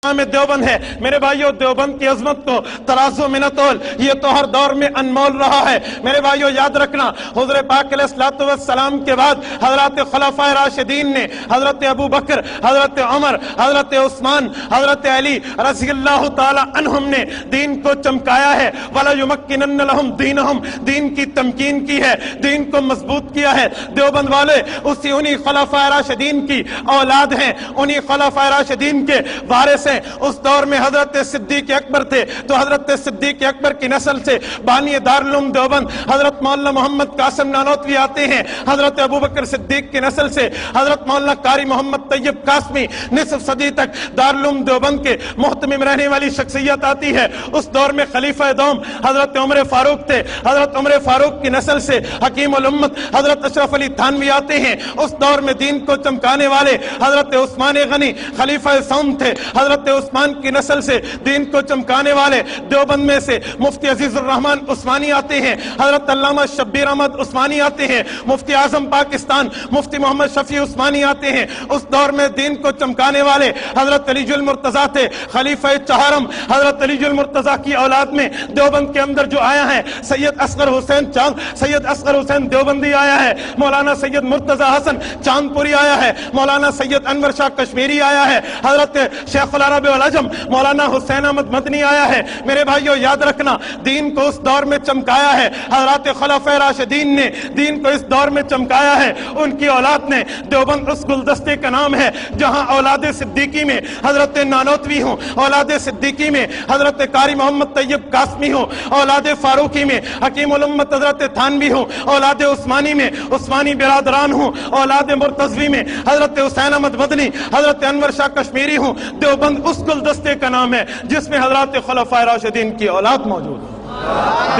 میں دیوبند ہے۔ میرے بھائیو دیوبند کی عظمت کو ترازو میں نہ تول، یہ تو ہر دور میں انمول رہا ہے۔ میرے بھائیو یاد رکھنا، حضور پاک علیہ السلام کے بعد حضرات خلفائے راشدین نے حضرت ابو بکر، حضرت عمر، حضرت عثمان، حضرت علی رضی اللہ تعالی عنہم نے دین کو چمکایا ہے۔ وَلَيُمَكِّنَنَّ لَهُمْ دِينَهُمْ، دین کی تمکین کی ہے، دین کو مضبوط کیا ہے۔ دیوبند والے انہی خلفائے راشدین کی اولاد ہیں، انہی خلفائے راشدین کے وارث ہیں۔ اس دور میں حضرت صدیق اکبر تھے تو حضرت صدیق اکبر کی نسل سے بانی دارالعلوم دیوبند حضرت مولانا محمد قاسم نانوتوی آتے ہیں۔ حضرت ابوبکر صدیق کی نسل سے حضرت مولانا قاری محمد طیب قاسمی نصف صدی تک دارالعلوم دیوبند کے محتمم رہنے والی شخصیت آتی ہے۔ اس دور میں خلیفہ دوم حضرت عمر فاروق تھے، حضرت عمر فاروق کی نسل سے حکیم الامت حضرت اشرف علی تھانوی آتے ہیں۔ اس دور میں دین کو چمکانے والے حضرت عثمان غنی خلیفہ سوم تھے۔ حضرت عثمان کی نسل سے دین کو چمکانے والے دیوبند میں سے مفتی عزیز الرحمن عثمانی آتے ہیں، حضرت علامہ شبیر احمد عثمانی آتے ہیں، مفتی اعظم پاکستان مفتی محمد شفیع عثمانی آتے ہیں۔ اس دور میں دین کو چمکانے والے حضرت علی المرتضیٰ تھے، خلیفہ چہارم حضرت علی المرتضیٰ کی اولاد میں دیوبند کے اندر جو آیا ہے سید اصغر حسین سید اصغر حسین دیوبندی آیا ہے، مولانا سید مرتضیٰ حسن چاندپوری آیا ہے، مولانا سید انور شاہ کشمیری آیا ہے، حضرت شیخ العرب والعجم مولانا حسین احمد مدنی آیا ہے۔ میرے بھائیو یاد رکھنا، دین کو اس دور میں چمکایا ہے حضرات خلفائے راشدین نے، دین کو اس دور میں چمکایا ہے ان کی اولاد نے۔ دیوبند اس گلدستے کا نام ہے جہاں اولاد صدیقی میں حضرت نانوتوی ہوں، اولاد صدیقی میں حضرت قاری محمد طیب قاسمی ہوں، اولاد فاروقی میں حکیم الامت حضرت تھانوی ہوں، اولاد عثمانی میں عثمانی برادران ہوں، اولاد مرتضوی میں حضرت حسین احمد مدنی حضرت انور شاہ کشمیری ہوں۔ دیوبند اس گلدستے کا نام ہے جس میں حضرات خلفائے راشدین کی اولاد موجود ہے۔